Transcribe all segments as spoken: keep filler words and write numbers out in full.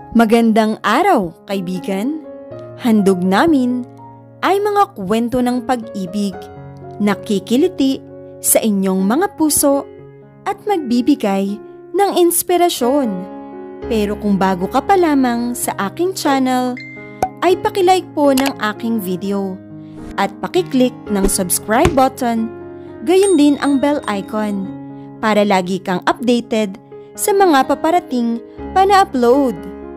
Magandang araw, kaibigan! Handog namin ay mga kwento ng pag-ibig na kikiliti sa inyong mga puso at magbibigay ng inspirasyon. Pero kung bago ka pa lamang sa aking channel, ay pakilike po ng aking video at pakiclick ng subscribe button, gayon din ang bell icon para lagi kang updated sa mga paparating pa na-upload.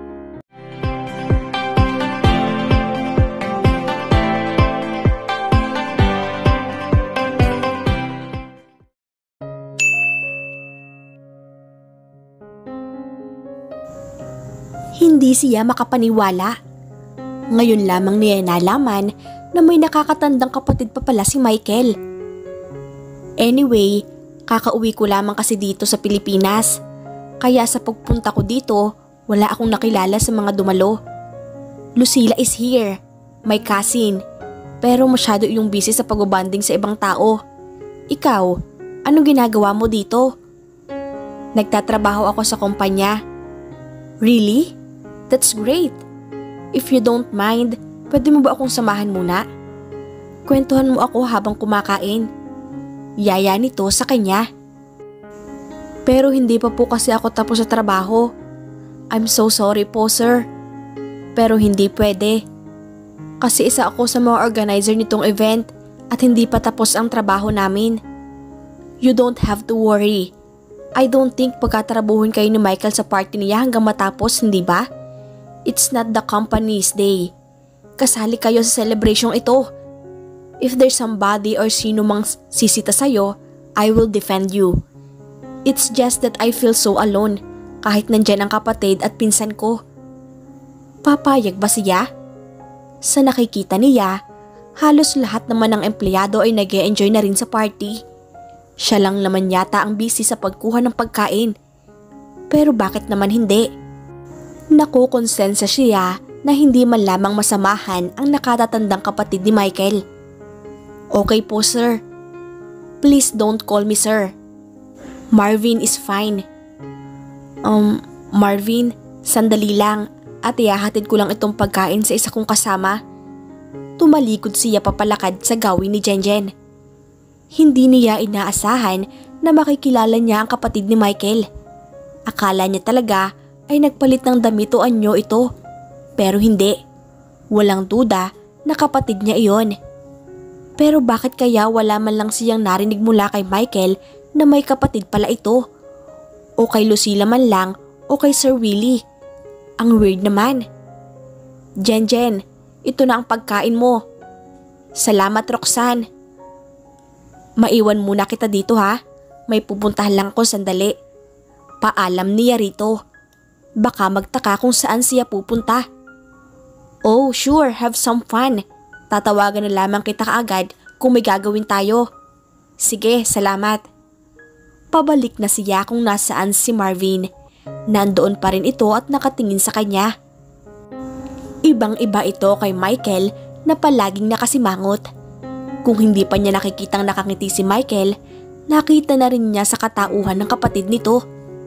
Hindi siya makapaniwala. Ngayon lamang niya nalaman na may nakakatandang kapatid pa pala si Michael. Anyway, kakauwi ko lamang kasi dito sa Pilipinas. Kaya sa pagpunta ko dito, wala akong nakilala sa mga dumalo. Lucila is here, my cousin. Pero masyado yung busy sa pag-bonding sa ibang tao. Ikaw, anong ginagawa mo dito? Nagtatrabaho ako sa kumpanya. Really? That's great. If you don't mind, pwede mo ba akong samahan muna? Kwentuhan mo ako habang kumakain. Yaya nito sa kanya. Pero hindi pa po kasi ako tapos sa trabaho. I'm so sorry po, sir. Pero hindi pwede. Kasi isa ako sa mga organizer nitong event at hindi pa tapos ang trabaho namin. You don't have to worry. I don't think pagkatrabuhin kayo ni Michael sa party niya hanggang matapos, hindi ba? It's not the company's day. Kasali kayo sa celebration ito. If there's somebody or sino mang sisita sa'yo, I will defend you. It's just that I feel so alone kahit nandyan ang kapatid at pinsan ko. Papayag ba siya? Sa nakikita niya, halos lahat naman ng empleyado ay nag-e-enjoy na rin sa party. Siya lang naman yata ang busy sa pagkuha ng pagkain. Pero bakit naman hindi? Nakukonsensya siya na hindi man lamang masamahan ang nakatatandang kapatid ni Michael. Okay po, sir. Please don't call me sir. Marvin is fine. Um, Marvin, sandali lang at ihahatid ko lang itong pagkain sa isa kong kasama. Tumalikod siya papalakad sa gawin ni Jenjen. Hindi niya inaasahan na makikilala niya ang kapatid ni Michael. Akala niya talaga ay nagpalit ng damit o anyo ito. Pero hindi. Walang duda na kapatid niya iyon. Pero bakit kaya wala man lang siyang narinig mula kay Michael na may kapatid pala ito? O kay Lucila man lang o kay Sir Willie? Ang weird naman. Jenjen, ito na ang pagkain mo. Salamat, Roxanne. Maiwan muna kita dito ha. May pupuntahan lang ko sandali. Paalam niya rito. Baka magtaka kung saan siya pupunta. Oh, sure, have some fun. Tatawagan na lamang kita kaagad kung may gagawin tayo. Sige, salamat. Pabalik na siya kung nasaan si Marvin. Nandoon pa rin ito at nakatingin sa kanya. Ibang-iba ito kay Michael na palaging nakasimangot. Kung hindi pa niya nakikitang nakangiti si Michael, nakita na rin niya sa katauhan ng kapatid nito.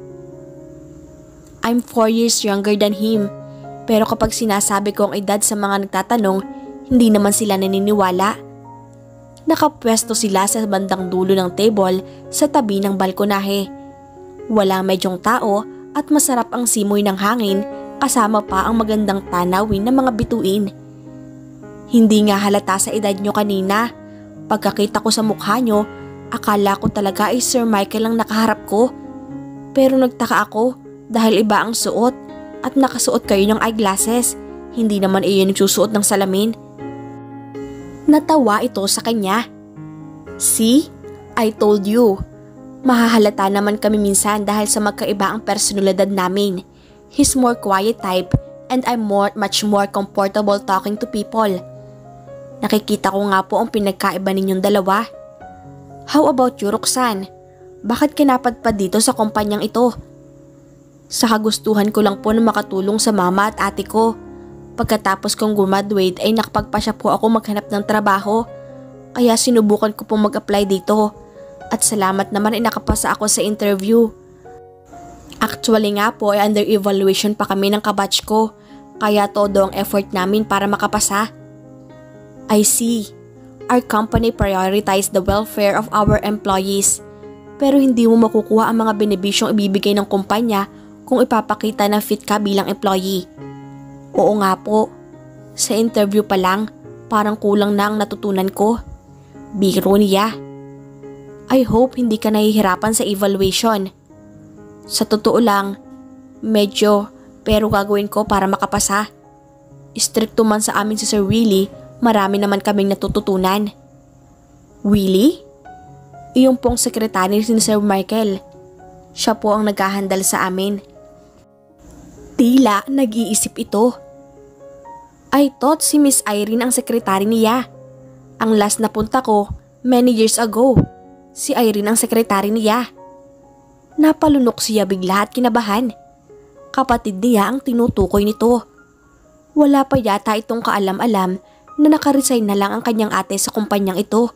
I'm four years younger than him, pero kapag sinasabi ko ang edad sa mga nagtatanong, hindi naman sila naniniwala. Nakapwesto sila sa bandang dulo ng table sa tabi ng balkonahe. Walang medyong tao at masarap ang simoy ng hangin kasama pa ang magandang tanawin ng mga bituin. Hindi nga halata sa edad nyo kanina. Pagkakita ko sa mukha nyo, akala ko talaga ay Sir Michael ang nakaharap ko. Pero nagtaka ako dahil iba ang suot at nakasuot kayo ng eyeglasses. Hindi naman iyon nagsusuot ng salamin. Natawa ito sa kanya. See? I told you. Mahahalata naman kami minsan dahil sa magkaiba ang personalidad namin. He's more quiet type and I'm more, much more comfortable talking to people. Nakikita ko nga po ang pinagkaiba ninyong dalawa. How about you, Roxanne? Bakit kinapadpad dito sa kumpanyang ito? Sa kagustuhan ko lang po na makatulong sa mama at ate ko. Pagkatapos kong graduate ay nakapagpasya po ako maghanap ng trabaho. Kaya sinubukan ko pong mag-apply dito. At salamat naman ay nakapasa ako sa interview. Actually nga po ay under evaluation pa kami ng kabatch ko, kaya todo ang effort namin para makapasa. I see. Our company prioritize the welfare of our employees. Pero hindi mo makukuha ang mga benebisyong ibibigay ng kumpanya kung ipapakita na fit ka bilang employee. Oo nga po. Sa interview pa lang, parang kulang na ang natutunan ko. Biro niya. I hope hindi ka nahihirapan sa evaluation. Sa totoo lang, medyo, pero gagawin ko para makapasa. Stricto man sa amin si Sir Willie, marami naman kaming natututunan. Willie? Iyong pong sekretary ni Sir Michael. Siya po ang naghahandal sa amin. Tila nag-iisip ito. I thought si Miss Irene ang sekretary niya. Ang last na punta ko, many years ago, si Irene ang sekretary niya. Napalunok siya bigla at kinabahan. Kapatid niya ang tinutukoy nito. Wala pa yata itong kaalam-alam na nakaresign na lang ang kanyang ate sa kumpanyang ito.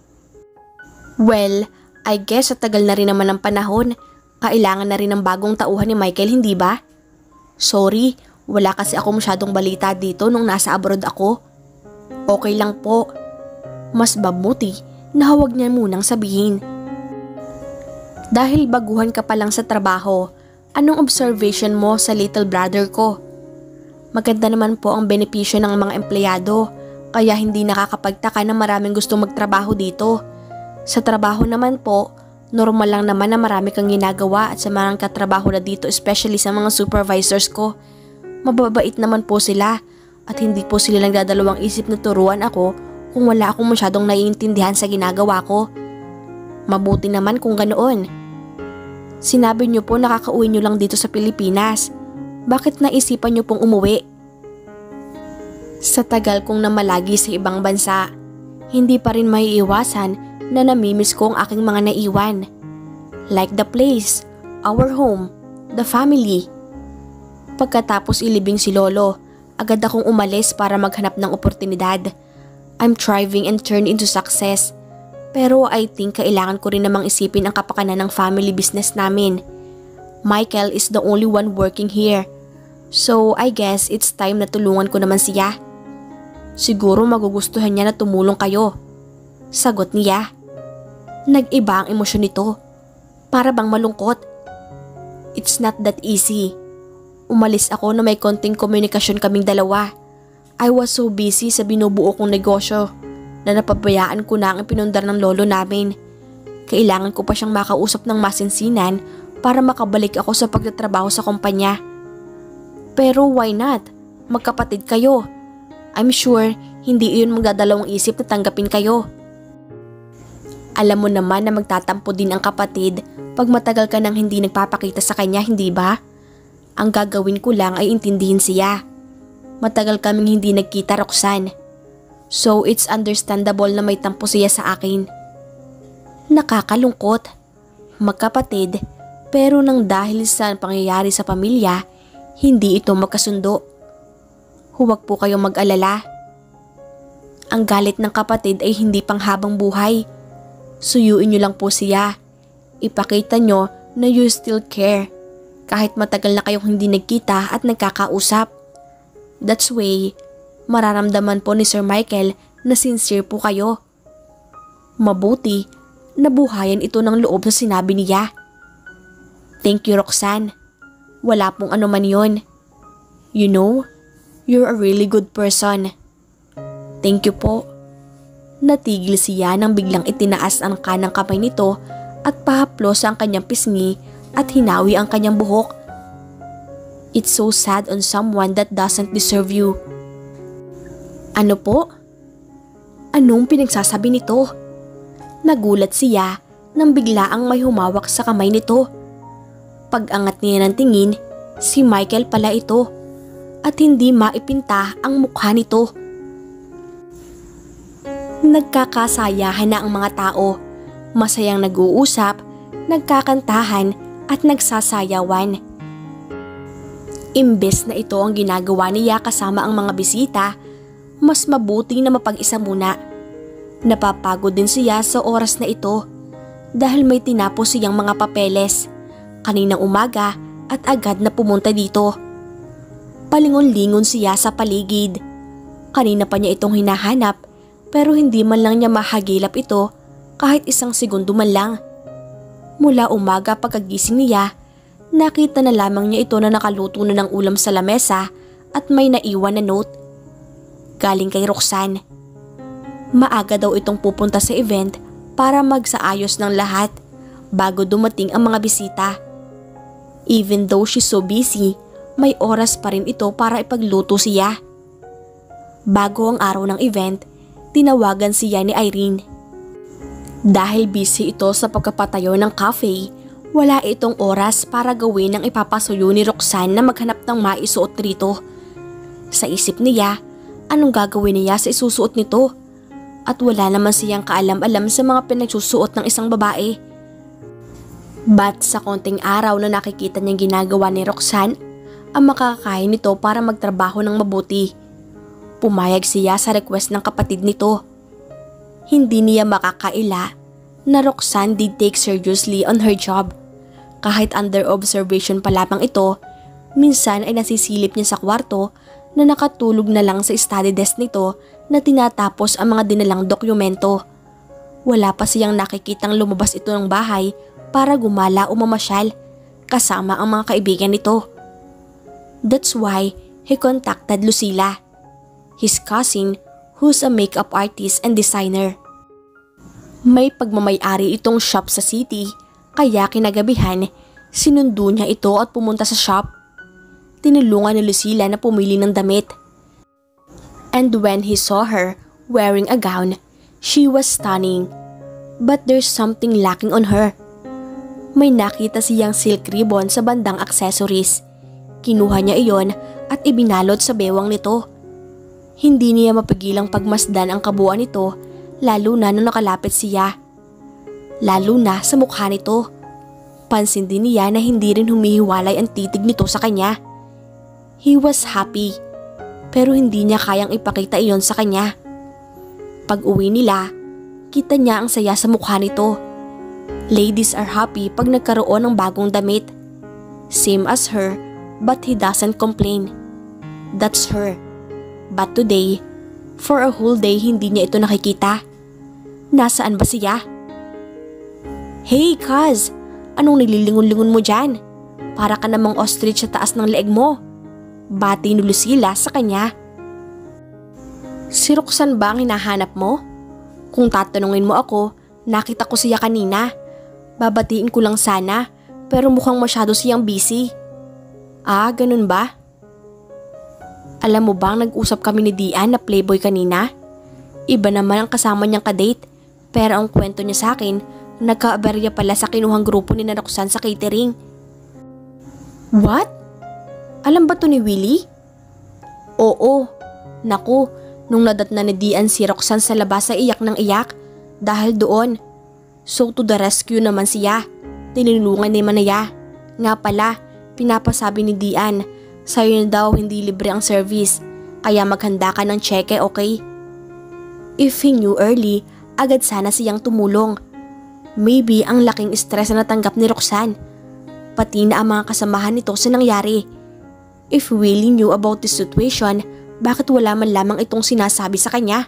Well, I guess sa tagal na rin naman ng panahon, kailangan na rin ng bagong tauhan ni Michael, hindi ba? Sorry, wala kasi ako masyadong balita dito nung nasa abroad ako. Okay lang po. Mas mabuti na huwag niya munang sabihin. Dahil baguhan ka pa lang sa trabaho, anong observation mo sa little brother ko? Maganda naman po ang benepisyo ng mga empleyado, kaya hindi nakakapagtaka na maraming gustong magtrabaho dito. Sa trabaho naman po, normal lang naman na marami kang ginagawa at sa mga katrabaho na dito, especially sa mga supervisors ko. Mababait naman po sila at hindi po sila nagdadalawang isip na turuan ako kung wala akong masyadong naiintindihan sa ginagawa ko. Mabuti naman kung ganoon. Sinabi niyo po nakakauwi niyo lang dito sa Pilipinas. Bakit naisipan niyo pong umuwi? Sa tagal kong namalagi sa ibang bansa, hindi pa rin maiiwasan na namimiss ko ang aking mga naiwan. Like the place, our home, the family. Pagkatapos ilibing si Lolo, agad akong umalis para maghanap ng oportunidad. I'm thriving and turned into success. Pero I think kailangan ko rin namang isipin ang kapakanan ng family business namin. Michael is the only one working here. So I guess it's time na tulungan ko naman siya. Siguro magugustuhan niya na tumulong kayo. Sagot niya. Nag-iba ang emosyon nito. Para bang malungkot. It's not that easy. Umalis ako na may konting komunikasyon kaming dalawa. I was so busy sa binubuo kong negosyo na napabayaan ko na ang pinundar ng lolo namin. Kailangan ko pa siyang makausap ng masinsinan para makabalik ako sa pagtatrabaho sa kumpanya. Pero why not? Magkapatid kayo. I'm sure hindi iyon magdadalawang isip na tanggapin kayo. Alam mo naman na magtatampo din ang kapatid pag matagal ka nang hindi nagpapakita sa kanya, hindi ba? Ang gagawin ko lang ay intindihin siya. Matagal kaming hindi nagkita, Roxanne. So it's understandable na may tampo siya sa akin. Nakakalungkot. Magkapatid, pero nang dahil sa pangyayari sa pamilya, hindi ito magkasundo. Huwag po kayong mag-alala. Ang galit ng kapatid ay hindi panghabang buhay. Suyuin niyo lang po siya. Ipakita niyo na you still care. Kahit matagal na kayong hindi nagkita at nagkakausap. That's way, mararamdaman po ni Sir Michael na sincere po kayo. Mabuti, nabuhayan ito ng loob sa sinabi niya. Thank you, Roxanne. Wala pong anuman yon. You know, you're a really good person. Thank you po. Natigil siya nang biglang itinaas ang kanang kamay nito at pahaplos ang kanyang pisngi at hinawi ang kanyang buhok. It's so sad on someone that doesn't deserve you. Ano po? Anong pinagsasabi nito? Nagulat siya nang biglaang may humawak sa kamay nito. Pag-angat niya ng tingin, si Michael pala ito at hindi maipinta ang mukha nito. Nagkakasayahan na ang mga tao, masayang nag-uusap, nagkakantahan at nagsasayawan. Imbes na ito ang ginagawa niya kasama ang mga bisita, mas mabuting na mapag-isa muna. Napapagod din siya sa oras na ito dahil may tinapos siyang mga papeles. Kaninang umaga, at agad na pumunta dito. Palingon-lingon siya sa paligid. Kanina pa niya itong hinahanap pero hindi man lang niya mahagilap ito kahit isang segundo man lang. Mula umaga pagkagising niya, nakita na lamang niya ito na nakaluto na ng ulam sa lamesa at may naiwan na note. Galing kay Roxanne. Maaga daw itong pupunta sa event para magsaayos ng lahat bago dumating ang mga bisita. Even though she's so busy, may oras pa rin ito para ipagluto siya. Bago ang araw ng event, tinawagan siya ni Irene. Dahil busy ito sa pagkapatayo ng cafe, wala itong oras para gawin ang ipapasuyo ni Roxanne na maghanap ng maisuot rito. Sa isip niya, anong gagawin niya sa isusuot nito? At wala naman siyang kaalam-alam sa mga pinagsusuot ng isang babae. But sa konting araw na nakikita niyang ginagawa ni Roxanne, ang makakaya nito para magtrabaho ng mabuti. Pumayag siya sa request ng kapatid nito. Hindi niya makakaila na Roxanne did take seriously on her job. Kahit under observation pa lamang ito, minsan ay nasisilip niya sa kwarto na nakatulog na lang sa study desk nito na tinatapos ang mga dinalang dokumento. Wala pa siyang nakikitang lumabas ito ng bahay para gumala o mamasyal kasama ang mga kaibigan nito. That's why he contacted Lucila, his cousin who's a makeup artist and designer. May pagmamayari itong shop sa city kaya kinagabihan sinundo niya ito at pumunta sa shop. Tinulungan ni Lucila na pumili ng damit. And when he saw her wearing a gown, she was stunning. But there's something lacking on her. May nakita siyang silk ribbon sa bandang accessories. Kinuha niya iyon at ibinalot sa bewang nito. Hindi niya mapigilang pagmasdan ang kabuuan nito, lalo na nung nakalapit siya. Lalo na sa mukha nito. Pansin din niya na hindi rin humihiwalay ang titig nito sa kanya. He was happy, pero hindi niya kayang ipakita iyon sa kanya. Pag uwi nila, kita niya ang saya sa mukha nito. Ladies are happy pag nagkaroon ng bagong damit. Same as her, but he doesn't complain. That's her. But today, for a whole day hindi niya ito nakikita. Nasaan ba siya? Hey, Kaz! Anong nililingon-lingon mo dyan? Para ka namang ostrich sa taas ng leeg mo. Bati ni Lucila sa kanya. Si Roxanne ba ang hinahanap mo? Kung tatanungin mo ako, nakita ko siya kanina. Babatiin ko lang sana, pero mukhang masyado siyang busy. Ah, ganun ba? Alam mo bang nag-usap kami ni Dian na playboy kanina? Iba naman ang kasama niyang kadate, pero ang kwento niya sa akin, nagkaaberya pala sa kinuhang grupo ni Roxanne sa catering. What? Alam ba to ni Willie? Oo. Naku, nung nadat na ni Dian si Roxanne sa labas ay iyak ng iyak dahil doon. So to the rescue naman siya. Tinulungan ni Manaya. Nga pala, pinapasabi ni Dian, sa'yo na daw hindi libre ang service, kaya maghanda ka ng cheque, okay? If he knew early, agad sana siyang tumulong. Maybe ang laking stress na natanggap ni Roxanne. Pati na ang mga kasamahan nito sa nangyari. If Willie knew about this situation, bakit wala man lamang itong sinasabi sa kanya?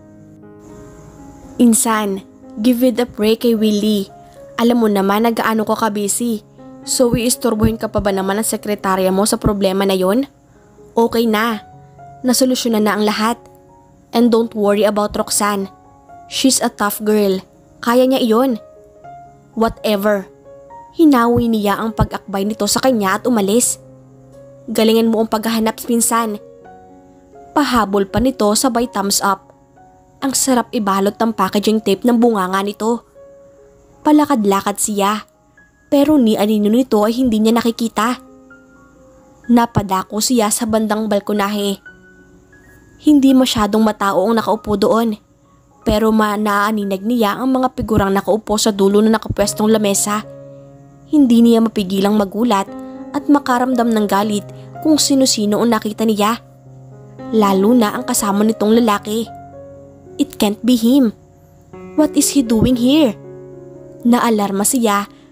Insan, give it a break kay Willie. Alam mo naman na gaano ko ka-busy. So iistorbohin ka pa ba naman ang sekretarya mo sa problema na yon? Okay na. Nasolusyonan na ang lahat. And don't worry about Roxanne. She's a tough girl. Kaya niya iyon. Whatever. Hinawi niya ang pag-akbay nito sa kanya at umalis. Galingan mo ang paghahanap, pinsan. Pahabol pa nito sabay thumbs up. Ang sarap ibalot ng packaging tape ng bunganga nito. Palakad-lakad siya, pero ni anino nito ay hindi niya nakikita. Napadako siya sa bandang balkonahe. Hindi masyadong matao ang nakaupo doon, pero manaaninag niya ang mga figurang nakaupo sa dulo na nakapwestong lamesa. Hindi niya mapigilang magulat at makaramdam ng galit kung sino-sino ang nakita niya. Lalo na ang kasama nitong lalaki. It can't be him. What is he doing here? Naalarma siya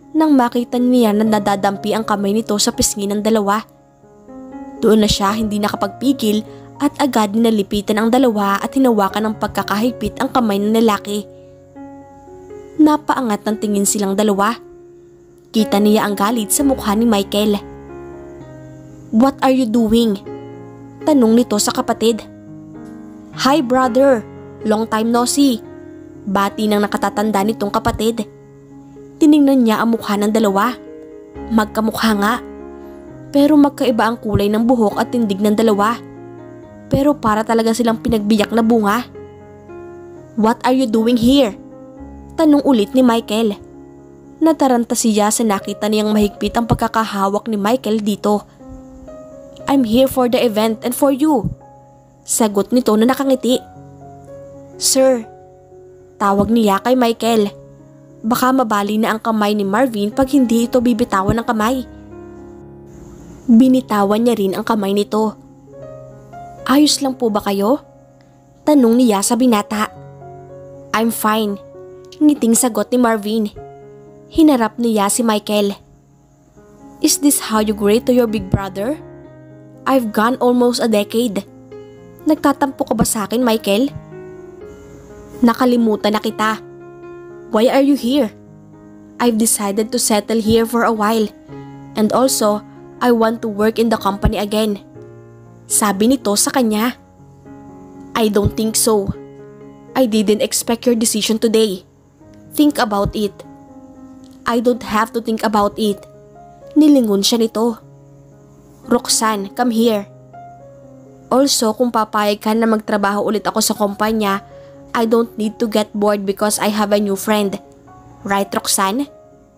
nang makita niya na nadadampi ang kamay nito sa pisngi ng dalawa. Doon na siya hindi nakapagpigil at agad nalipitan ang dalawa at hinawakan ng pagkakahigpit ang kamay ng lalaki. Napaangat ng tingin silang dalawa. Kita niya ang galit sa mukha ni Michael. "What are you doing?" tanong nito sa kapatid. "Hi brother, long time no see." Bati ng nakatatanda nitong kapatid. Tiningnan niya ang mukha ng dalawa. Magkamukha nga. Pero magkaiba ang kulay ng buhok at tindig ng dalawa. Pero para talaga silang pinagbiyak na bunga. "What are you doing here?" tanong ulit ni Michael. Nataranta siya sa nakita niyang mahigpit ang pagkakahawak ni Michael dito. "I'm here for the event and for you." Sagot nito na nakangiti. "Sir," tawag niya kay Michael. Baka mabali na ang kamay ni Marvin pag hindi ito bibitawan ng kamay. Binitawan niya rin ang kamay nito. "Ayos lang po ba kayo?" tanong niya sa binata. "I'm fine," ngiting sagot ni Marvin. Hinarap niya si Michael. "Is this how you grade to your big brother? I've gone almost a decade. Nagtatampo ka ba sa akin, Michael?" "Nakalimutan na kita. Why are you here?" "I've decided to settle here for a while. And also, I want to work in the company again." Sabi nito sa kanya. "I don't think so. I didn't expect your decision today. Think about it." "I don't have to think about it." Nilingon siya nito. "Roxanne, come here. Also, kung papayag ka na magtrabaho ulit ako sa kumpanya, I don't need to get bored because I have a new friend. Right, Roxanne?"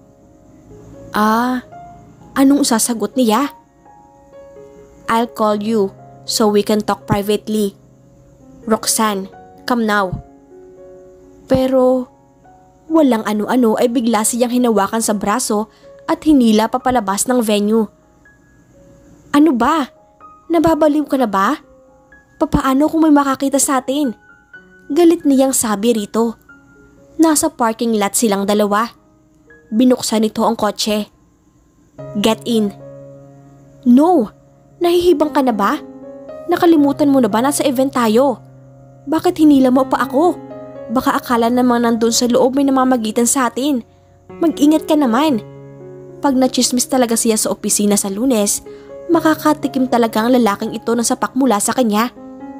Ah, anong sasagot niya? "I'll call you so we can talk privately. Roxanne, come now." Pero walang ano-ano ay bigla siyang hinawakan sa braso at hinila papalabas ng venue. "Ano ba? Nababaliw ka na ba? Papaano kung may makakita sa atin?" Galit niyang sabi rito. Nasa parking lot silang dalawa. Binuksan nito ang kotse. "Get in." "No, nahihibang ka na ba? Nakalimutan mo na ba nasa event tayo? Bakit hinila mo pa ako? Baka akala namang nandun sa loob may namamagitan sa atin. Mag-ingat ka naman." Pag nachismis talaga siya sa opisina sa Lunes, makakatikim talaga ang lalaking ito ng sapak mula sa kanya.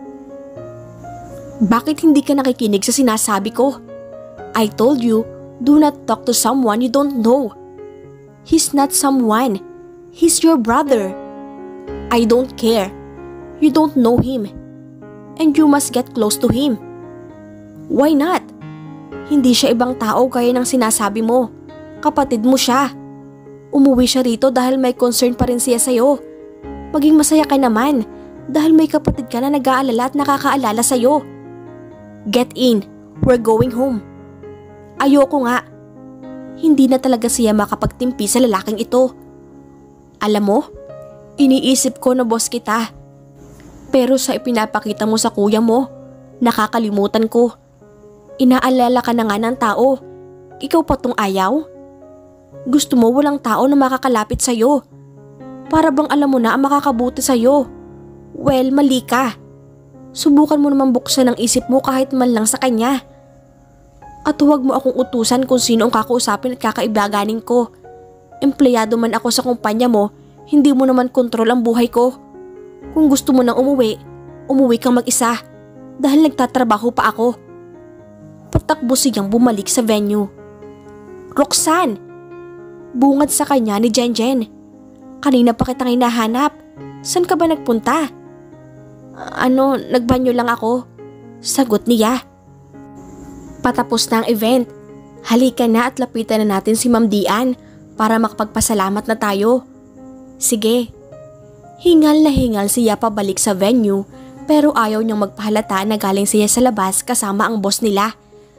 "Bakit hindi ka nakikinig sa sinasabi ko? I told you, do not talk to someone you don't know. He's not someone. He's your brother. I don't care. You don't know him. And you must get close to him." "Why not? Hindi siya ibang tao gaya ng sinasabi mo. Kapatid mo siya. Umuwi siya rito dahil may concern pa rin siya sa'yo. Maging masaya ka naman dahil may kapatid ka na nag-aalala at nakakaalala sa'yo. Get in. We're going home." "Ayoko nga." Hindi na talaga siya makapagtimpi sa lalaking ito. "Alam mo, iniisip ko na boss kita. Pero sa ipinapakita mo sa kuya mo, nakakalimutan ko. Inaalala ka na nga ng tao. Ikaw pa tong ayaw? Gusto mo walang tao na makakalapit sa'yo. Para bang alam mo na ang makakabuti sa'yo. Well, mali ka. Subukan mo naman buksan ang isip mo kahit man lang sa kanya. At huwag mo akong utusan kung sino ang kakausapin at kakaibaganin ko. Empleyado man ako sa kumpanya mo, hindi mo naman kontrol ang buhay ko. Kung gusto mo nang umuwi, umuwi kang mag-isa dahil nagtatrabaho pa ako." Patakbo siyang bumalik sa venue. "Roxanne!" Bungad sa kanya ni Jenjen. "Kanina pa kitang hinahanap. Saan ka ba nagpunta?" "Ano, nagbanyo lang ako." Sagot niya. Patapos na ang event. Halika na at lapitan na natin si Ma'am Dian para makapagpasalamat na tayo. Sige. Hingal na hingal siya pabalik sa venue pero ayaw niyang magpahalata na galing siya sa labas kasama ang boss nila.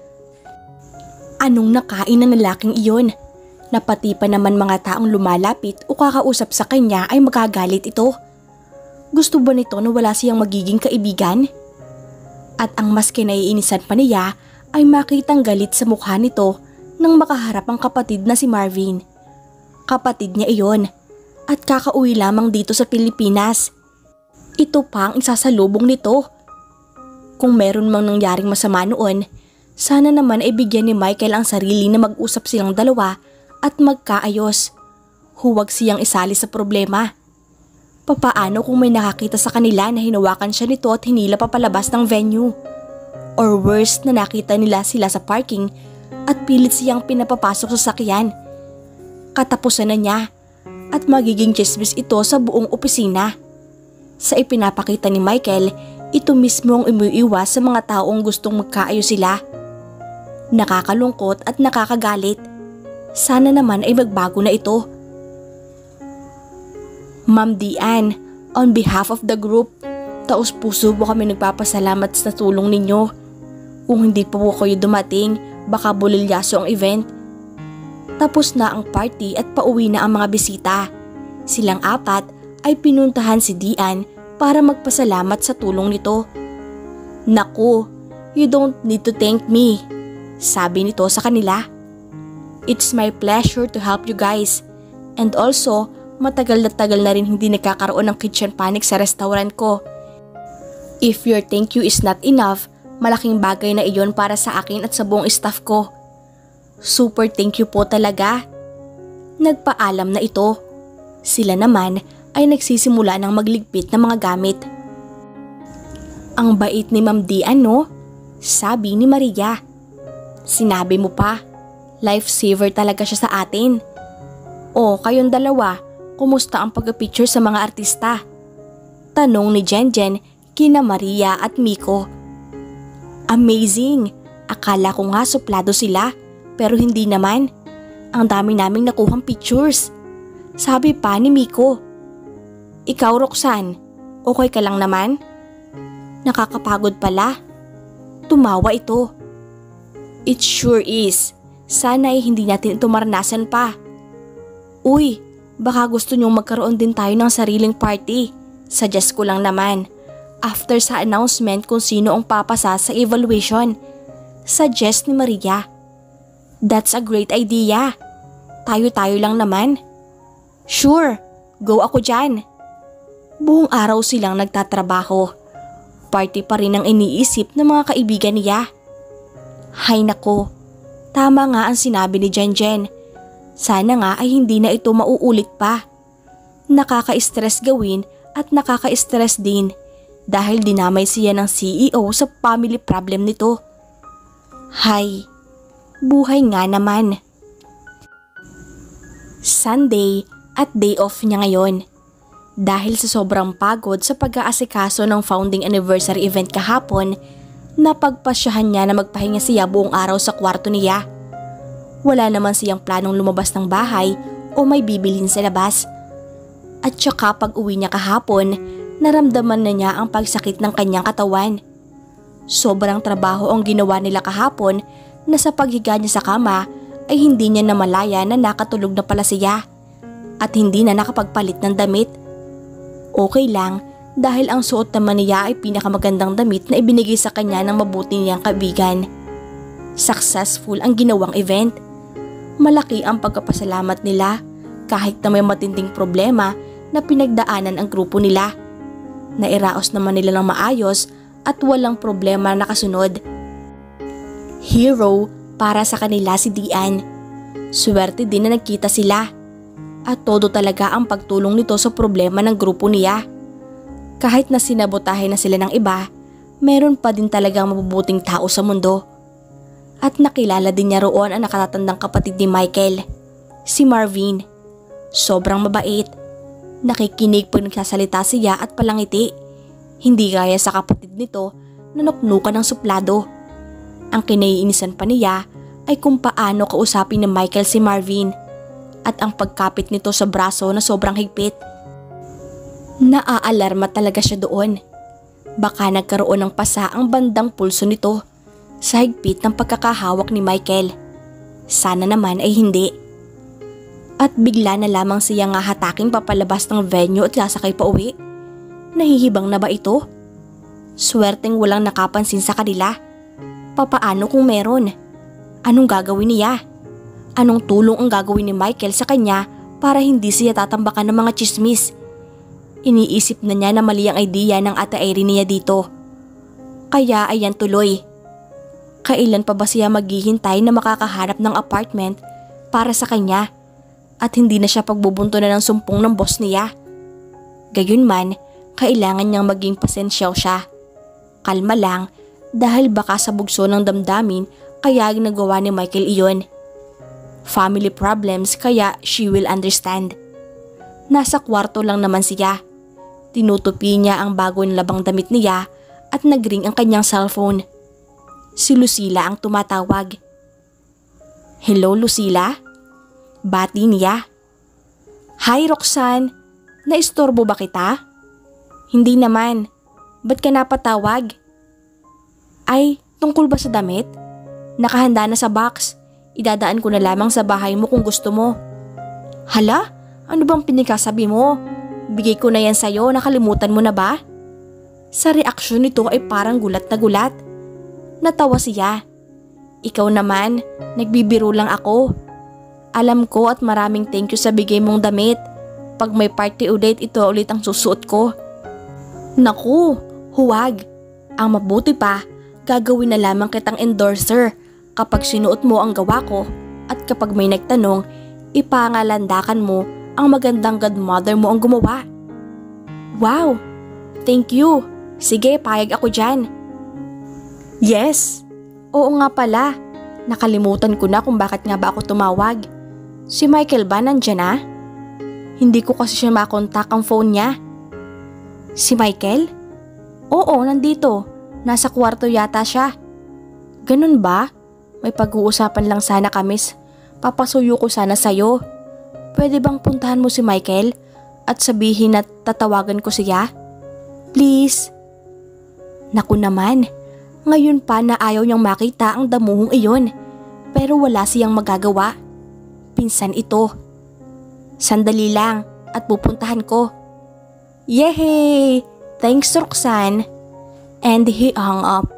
Anong nakain ng lalaking iyon? Napati pa naman mga taong lumalapit o kakausap sa kanya ay magagalit ito. Gusto ba nito na wala siyang magiging kaibigan? At ang mas kinaiinisan pa niya ay makitang galit sa mukha nito nang makaharap ang kapatid na si Marvin. Kapatid niya iyon at kakauwi lamang dito sa Pilipinas. Ito pa ang isasalubong nito. Kung meron mang nangyaring masama noon, sana naman ay bigyan ni Michael ang sarili na mag-usap silang dalawa at magkaayos. Huwag siyang isali sa problema. Papaano kung may nakakita sa kanila na hinawakan siya nito at hinila papalabas ng venue? Or worse, na nakita nila sila sa parking at pilit siyang pinapapasok sa sakyan. Katapusan na niya at magiging chismis ito sa buong opisina. Sa ipinapakita ni Michael, ito mismo ang umiiwas sa mga taong gustong magkaayos sila. Nakakalungkot at nakakagalit. Sana naman ay magbago na ito. Ma'am Dian, on behalf of the group, taos puso po kami nagpapasalamat sa tulong ninyo. Kung hindi po po kayo dumating, baka bulilyaso ang event. Tapos na ang party at pauwi na ang mga bisita. Silang apat ay pinuntahan si Dian para magpasalamat sa tulong nito. Naku, you don't need to thank me, sabi nito sa kanila. It's my pleasure to help you guys. And also, matagal na tagal na rin hindi nagkakaroon ng kitchen panic sa restaurant ko. If your thank you is not enough, malaking bagay na iyon para sa akin at sa buong staff ko. Super thank you po talaga. Nagpaalam na ito. Sila naman ay nagsisimula ng magligpit ng mga gamit. Ang bait ni Ma'am Dian, no? Sabi ni Maria. Sinabi mo pa, lifesaver talaga siya sa atin. O, kayong dalawa, kumusta ang pag-picture sa mga artista? Tanong ni Jenjen kina Maria at Miko. Amazing! Akala ko nga suplado sila, pero hindi naman. Ang dami naming nakuhang pictures. Sabi pa ni Miko. Ikaw, Roxanne, okay ka lang naman? Nakakapagod pala. Tumawa ito. It sure is. Sana ay hindi natin ito maranasan pa. Uy, baka gusto niyong magkaroon din tayo ng sariling party. Suggest ko lang naman. After sa announcement kung sino ang papasa sa evaluation. Suggest ni Maria. That's a great idea. Tayo-tayo lang naman. Sure, go ako dyan. Buong araw silang nagtatrabaho. Party pa rin ang iniisip ng mga kaibigan niya. Hay nako, tama nga ang sinabi ni Jenjen. Sana nga ay hindi na ito mauulit pa. Nakaka-stress gawin at nakaka-stress din dahil dinamay siya ng C E O sa family problem nito. Hay, buhay nga naman. Sunday at day off niya ngayon. Dahil sa sobrang pagod sa pag-aasikaso ng founding anniversary event kahapon, napagpasyahan niya na magpahinga siya buong araw sa kwarto niya. Wala naman siyang planong lumabas ng bahay o may bibilhin sa labas. At saka pag uwi niya kahapon, naramdaman na niya ang pagsakit ng kanyang katawan. Sobrang trabaho ang ginawa nila kahapon na sa paghiga niya sa kama ay hindi niya namalaya na nakatulog na pala siya at hindi na nakapagpalit ng damit. Okay lang dahil ang suot naman niya ay pinakamagandang damit na ibinigay sa kanya ng mabuti niyang kaibigan. Successful ang ginawang event. Malaki ang pagkapasalamat nila kahit na may matinding problema na pinagdaanan ang grupo nila. Nairaos naman nila ng maayos at walang problema na nakasunod. Hero para sa kanila si Dian. Swerte din na nagkita sila. At todo talaga ang pagtulong nito sa problema ng grupo niya. Kahit na sinabotahe na sila ng iba, meron pa din talagang mabubuting tao sa mundo. At nakilala din niya roon ang nakatatandang kapatid ni Michael, si Marvin. Sobrang mabait. Nakikinig pag nagsasalita siya at palangiti. Hindi gaya sa kapatid nito na nuknukan ng suplado. Ang kinaiinisan pa niya ay kung paano kausapin ni Michael si Marvin at ang pagkapit nito sa braso na sobrang higpit. Naaalarma talaga siya doon. Baka nagkaroon ng pasa ang bandang pulso nito sa higpit ng pagkakahawak ni Michael. Sana naman ay hindi. At bigla na lamang siya nga hataking papalabas ng venue at sasakay pa uwi. Nahihibang na ba ito? Swerteng walang nakapansin sa kanila. Papaano kung meron? Anong gagawin niya? Anong tulong ang gagawin ni Michael sa kanya para hindi siya tatambakan ng mga chismis. Iniisip na niya na mali ang idea ng ate Irene niya dito. Kaya ayan tuloy. Kailan pa ba siya maghihintay na makakahanap ng apartment para sa kanya at hindi na siya pagbubunto na ng sumpong ng boss niya? Gayunman, kailangan niyang maging pasensyaw siya. Kalma lang dahil baka sa bugso ng damdamin kaya ginagawa ni Michael iyon. Family problems kaya she will understand. Nasa kwarto lang naman siya. Tinutupi niya ang bago nilabang damit niya at nagring ang kanyang cellphone. Si Lucila ang tumatawag. Hello Lucila? Bati niya. Hi Roxanne, naistorbo ba kita? Hindi naman, ba't ka napatawag? Ay, tungkol ba sa damit? Nakahanda na sa box, idadaan ko na lamang sa bahay mo kung gusto mo. Hala, ano bang pinikasabi mo? Bigay ko na yan sa'yo, nakalimutan mo na ba? Sa reaksyon nito ay parang gulat na gulat. Natawa siya. Ikaw naman, nagbibiro lang ako. Alam ko at maraming thank you sa bigay mong damit. Pag may party ulit, ito ulit ang susuot ko. Naku, huwag. Ang mabuti pa, gagawin na lamang kitang endorser kapag sinuot mo ang gawa ko at kapag may nagtanong, ipangalandakan mo ang magandang godmother mo ang gumawa. Wow, thank you. Sige, payag ako dyan. Yes, oo nga pala. Nakalimutan ko na kung bakit nga ba ako tumawag. Si Michael ba nandyan na? Hindi ko kasi siya makontak ang phone niya. Si Michael? Oo, nandito. Nasa kwarto yata siya. Ganun ba? May pag-uusapan lang sana kami. Papasuyo ko sana sa'yo. Pwede bang puntahan mo si Michael at sabihin na tatawagan ko siya? Please? Naku naman, ngayon pa na ayaw niyang makita ang damuhong iyon. Pero wala siyang magagawa. Pinsan ito. Sandali lang at pupuntahan ko. Yehey! Thanks Roxanne. And he hung up.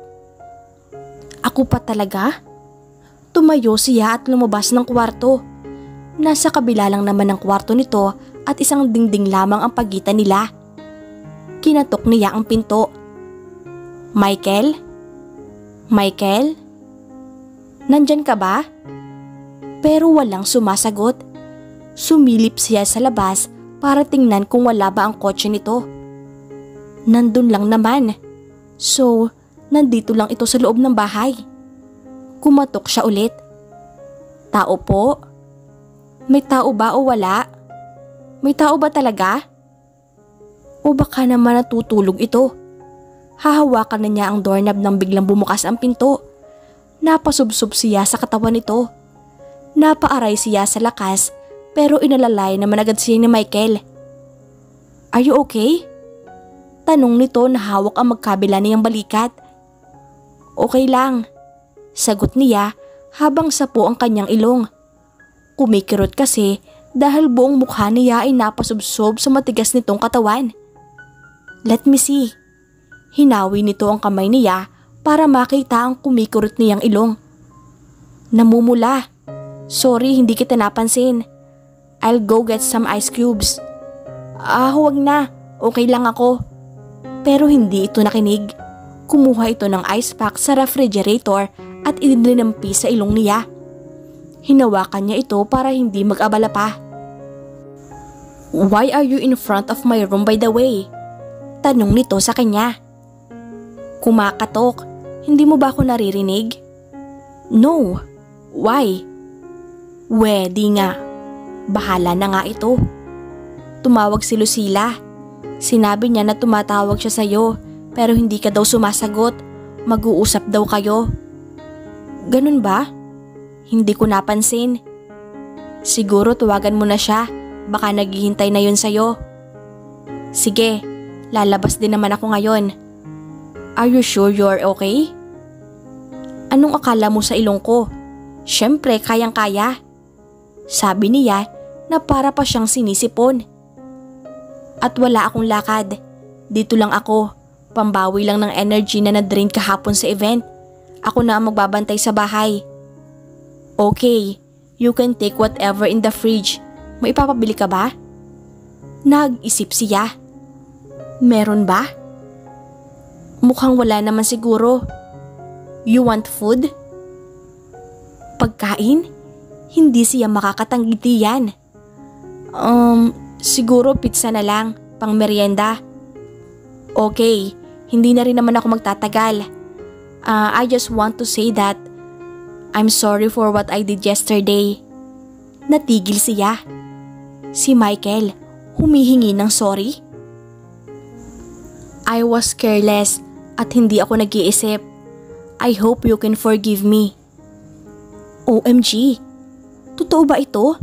Ako pa talaga? Tumayo siya at lumabas ng kwarto. Nasa kabila lang naman ng kwarto nito at isang dingding lamang ang pagitan nila. Kinatok niya ang pinto. Michael? Michael? Nandyan ka ba? Pero walang sumasagot. Sumilip siya sa labas para tingnan kung wala ba ang kotse nito. Nandun lang naman. So, nandito lang ito sa loob ng bahay. Kumatok siya ulit. Tao po? May tao ba o wala? May tao ba talaga? O baka naman natutulog ito? Hahawakan na niya ang doorknob nang biglang bumukas ang pinto. Napasubsob siya sa katawan nito. Napaaray siya sa lakas pero inalalay naman agad siya ni Michael. Are you okay? Tanong nito na hawak ang magkabila niyang balikat. Okay lang. Sagot niya habang sapo ang kanyang ilong. Kumikirot kasi dahil buong mukha niya ay napasubsob sa matigas nitong katawan. Let me see. Hinawi nito ang kamay niya para makita ang kumikirot niyang ilong. Namumula. Sorry, hindi kita napansin. I'll go get some ice cubes. Ah, huwag na. Okay lang ako. Pero hindi ito nakinig. Kumuha ito ng ice pack sa refrigerator at idinampi sa ilong niya. Hinawakan niya ito para hindi mag-abala pa. Why are you in front of my room by the way? Tanong nito sa kanya. Kumakatok. Hindi mo ba ako naririnig? No. Why? Wedi nga. Bahala na nga ito. Tumawag si Lucila. Sinabi niya na tumatawag siya sa'yo pero hindi ka daw sumasagot. Mag-uusap daw kayo. Ganun ba? Hindi ko napansin. Siguro tawagan mo na siya. Baka naghihintay na yun sa'yo. Sige, lalabas din naman ako ngayon. Are you sure you're okay? Anong akala mo sa ilong ko? Siyempre, kayang-kaya. Sabi niya na para pa siyang sinisipon. At wala akong lakad. Dito lang ako. Pambawi lang ng energy na na-drain kahapon sa event. Ako na ang magbabantay sa bahay. Okay, you can take whatever in the fridge. May ipapabili ka ba? Nag-isip siya. Meron ba? Mukhang wala naman siguro. You want food? Pagkain? Hindi siya makakatanggi diyan. Um, siguro pizza na lang, pang merienda. Okay, hindi na rin naman ako magtatagal. Uh, I just want to say that I'm sorry for what I did yesterday. Natigil siya. Si Michael, humihingi ng sorry. I was careless at hindi ako nag-iisip. I hope you can forgive me. O M G, totoo ba ito?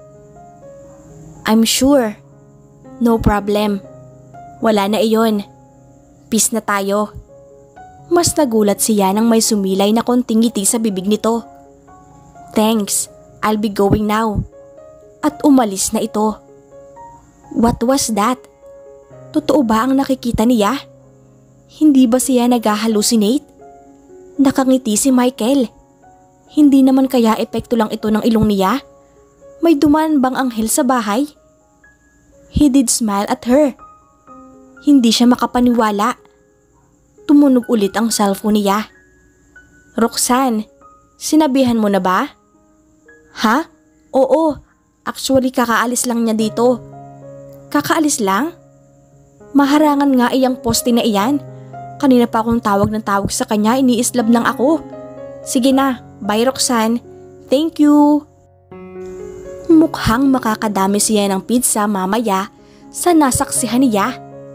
I'm sure. No problem. Wala na iyon. Peace na tayo. Mas nagulat siya nang may sumilay na konting ngiti sa bibig nito. Thanks, I'll be going now. At umalis na ito. What was that? Totoo ba ang nakikita niya? Hindi ba siya nag-hallucinate? Nakangiti si Michael. Hindi naman kaya epekto lang ito ng ilong niya? May dumaan bang anghel sa bahay? He did smile at her. Hindi siya makapaniwala. Tumunog ulit ang cellphone niya. Roxanne, sinabihan mo na ba? Ha? Oo, actually kakaalis lang niya dito. Kakaalis lang? Maharangan nga iyang poste na iyan. Kanina pa akong tawag ng tawag sa kanya, iniislab lang ako. Sige na, bye Roxanne. Thank you. Mukhang makakadami siya ng pizza mamaya sa nasaksihan niya.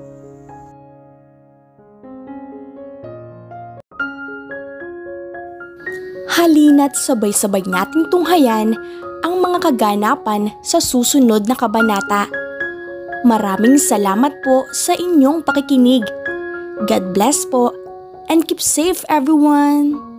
Halina't sabay-sabay nating tunghayan ang mga kaganapan sa susunod na kabanata. Maraming salamat po sa inyong pakikinig. God bless po and keep safe everyone!